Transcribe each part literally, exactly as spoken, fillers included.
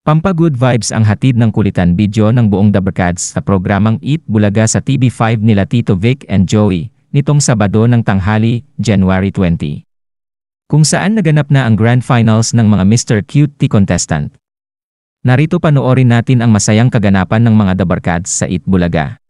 Pampagood vibes ang hatid ng kulitan video ng buong Dabarkads sa programang Eat Bulaga sa T V five nila Tito Vic and Joey, nitong Sabado ng tanghali, January twenty. Kung saan naganap na ang Grand Finals ng mga Mister Cutie contestant. Narito panoorin natin ang masayang kaganapan ng mga Dabarkads sa Eat Bulaga.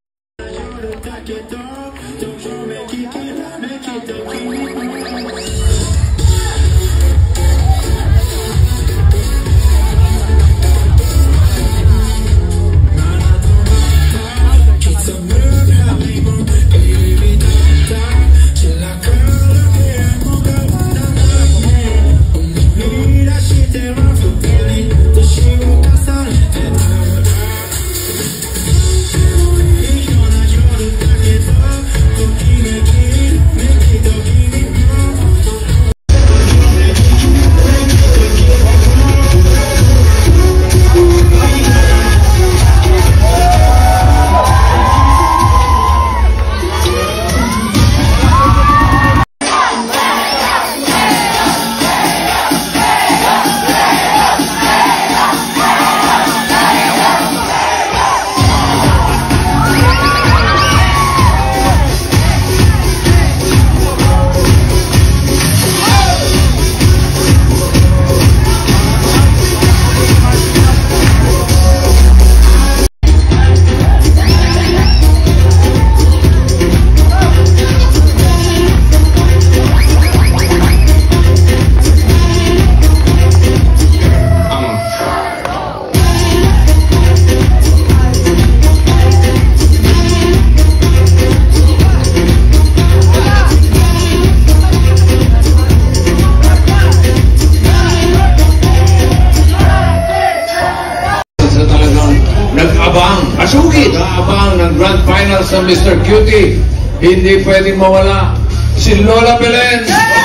Abang, asugid, abang ng Grand Finals sa Mister Cutie. Hindi pwedeng mawala si Lola Belen.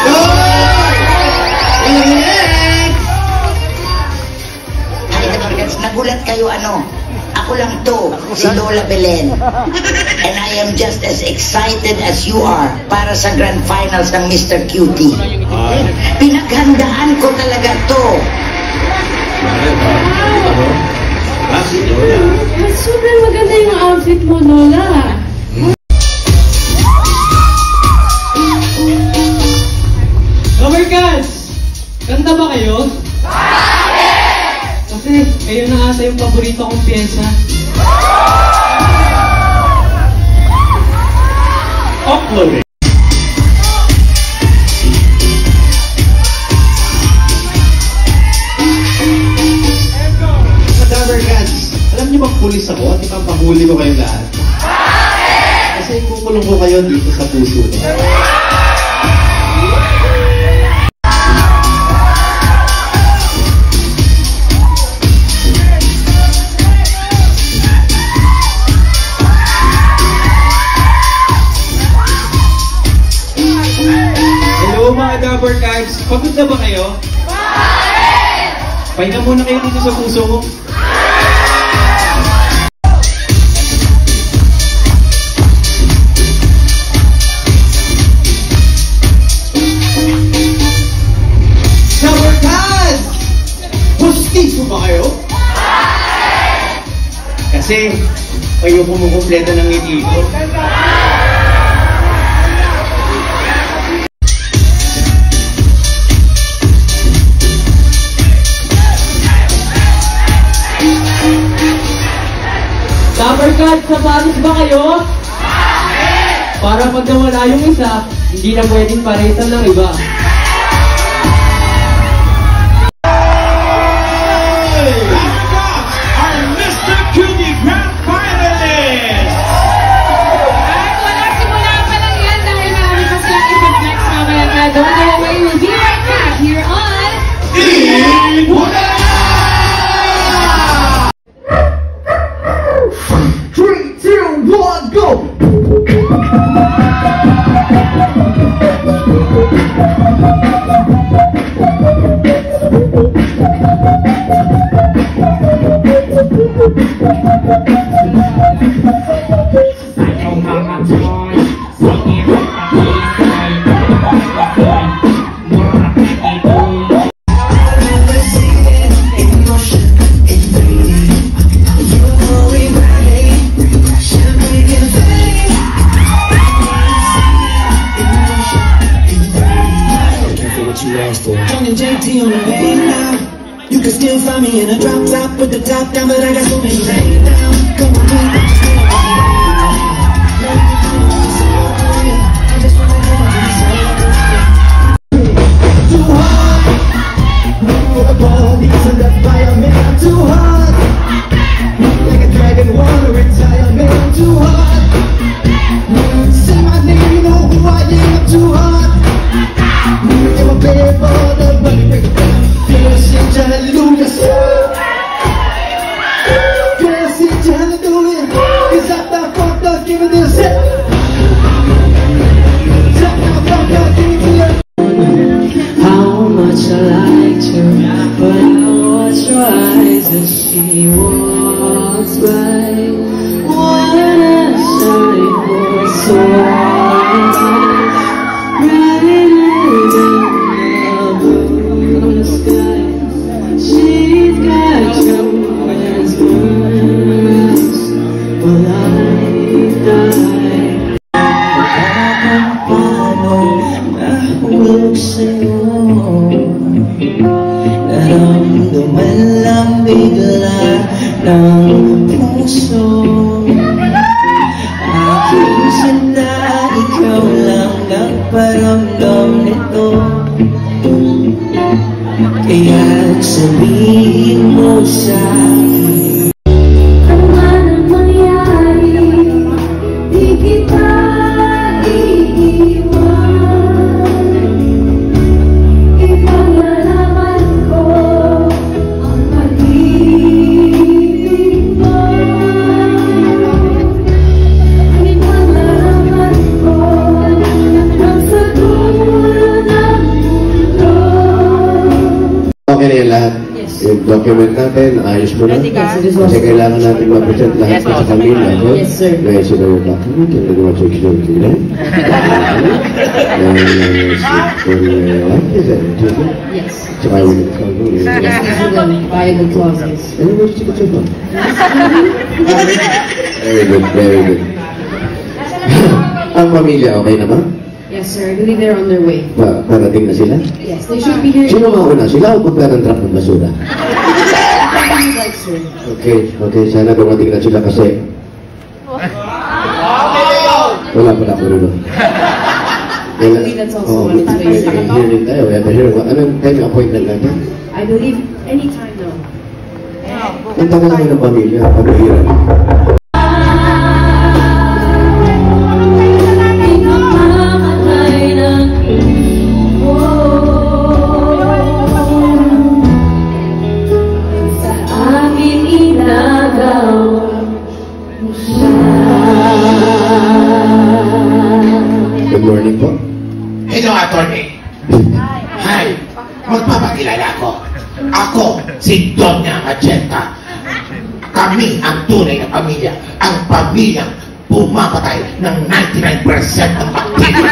Nagulat kayo ano? Ako lang to, si Lola Belen. And I am just as excited as you are para sa Grand Finals ng Mister Cutie. Pinaghandaan ko talaga to. Sobrang maganda yung outfit mo, Lola. Dabarkads! Ganda ba kayo? Kasi kayo na ata yung paborito kong pyesa. Uploading. Alam niyo bang pulis ako at ipapahuli ko kayo lahat? Kasi kukulong ko kayo dito sa puso ko. Hello mga Dabarkads! Pagod na ba kayo? Pahinga muna kayo dito sa puso ko. Gusto ba kayo? Kasi kayo kumukumpleto ng ngiti ko. Dabarkads, sapatos ba kayo? Para pag nawala yung isa, hindi na pwedeng paritan ng iba. Don't go away, we'll be right back here on Eat Bulaga! three, two, one, go! saw me in a drop top with the top down, but I got so many lay down. Come on, baby. I just wanna go too hard. For the bodies and left by a man, too hard. Like a dragon, wanna retire, man, I'm too hard. Say my name, you know who I am, I'm too hard. You're a bad boy, the money break it down. Girl, sing hallelujah, girl, sing hallelujah. Cause I thought fucked up, give it this hit. How much I like to, but I watch her eyes as she walks by. What a sight for sore eyes, brighter than the blue sky. She's got tremendous words, but I die. Nahulog sa'yo, naramdaman lang bigla ng puso. Aking sana ikaw lang nagparamdam nito. Kaya sabihin mo sa akin, Ano man ang mangyari, di kita iiwan. Ipaglalaban ko ang pag-ibig mo. Ipaglalaban ko ang sa dulo ng mundo. Okay na yan lahat. Yung document natin, ayos mo na. Kasi kailangan natin ma-present lahat sa kanila. No? Yes, sir. Dahil sila yung document, yung nagawa sa external kila. yes, Tsaka yung nagkakaroon. yes, this is the viable clauses. Ano ba siya siya? Very good, very good. Ang pamilya, okay naman? Yes, sir. I believe they're on their way. Pa parating na sila? Yes, they should be here. Sino mauna? Sila o pagka ng truck ng basura? Like, sir. Okay, okay. Sana dumating na sila kasi wala pala ako rin. I believe that's also one of the ways. Here din tayo. We have a hearing. Anong time appointment natin? I believe anytime now. Punta ka namin ng pamilya. Pag-hirap. Good morning po. Hello, attorney. Hi. Magpapakilala ko. Ako, si Doña Magenta. Kami ang tunay na pamilya. Ang pamilyang pumapatay ng ninety-nine percent ng bakterya.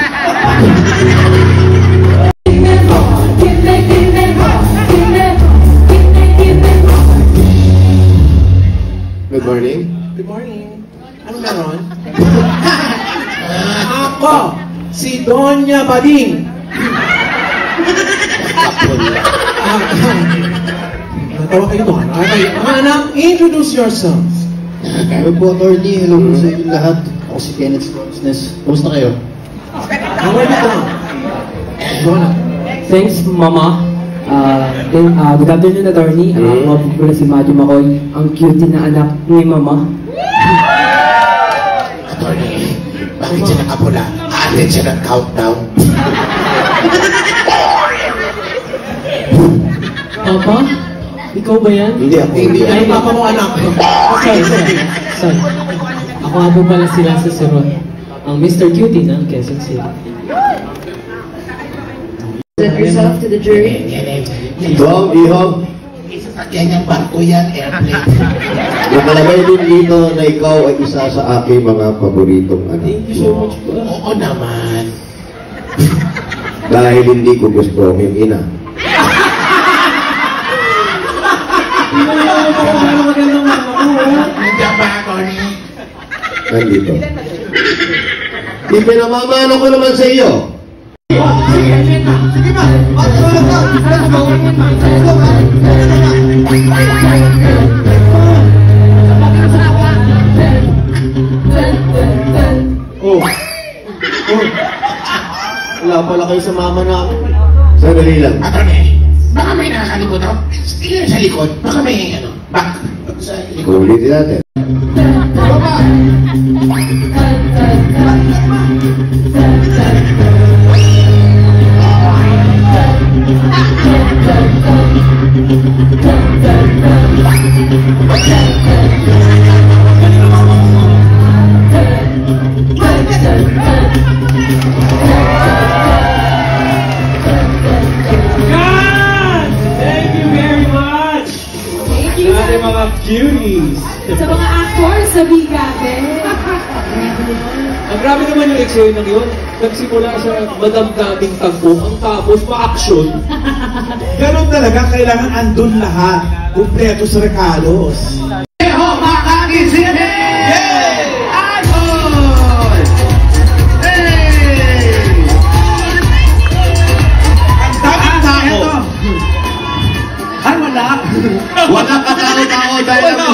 Good morning. Good morning. Anong meron? Ako, si Doña Bading. Natawa kayo doon. Okay, anak, introduce yourselves. Hello po, attorney. Hello po sa inyo lahat. Ako si Kenneth Business. Kumusta kayo? How are you doing? Donna. Thanks, Mama. Uh, then, uh, good afternoon, attorney. Uh, Ako po pala si Matthew Macoy, ang cutie na anak ni Mama. Attorney, bakit siya nakapula? Aalit siya ng countdown. Papa? Ikaw ba yan? Hindi ako. Hindi Ay, ako. papa mo anak. Sorry, sorry. Sorry. Ako nga po pala sila sa Siron, ang Mister Cutie ng Quezon City. Present yourself to the jury. Dom, Ihom, Isasakyan niyang barko yan, airplane. nakalagay din dito na ikaw ay isa sa aking mga paboritong anak. Thank you so much po. Oo naman. Dahil hindi ko gusto ang iyong ina. Nandiyan ba, attorney? Nandito. Ipinamamano ko naman sa iyo. Sige ba? Oh. Oh. Wala pala kayo sa mama namin. Sandali lang. Attorney, baka may nakakalimutan. Tingnan sa likod. Baka may ano. Back. Sa likod. Ulitin natin. Thank you very much! Thank you Sa ating mga cuties! sa mga actors na bigate. Ang grabe naman yung eksena ng yun. Nagsimula sa madamdaming tagpo, ang tapos pa-action. Ganon talaga, kailangan andun lahat. Kumpleto sa regalos. Eho, Makati City! Idol! Hey! Ang daming tao. Ay, wala! Wala ka tao-tao dahil ang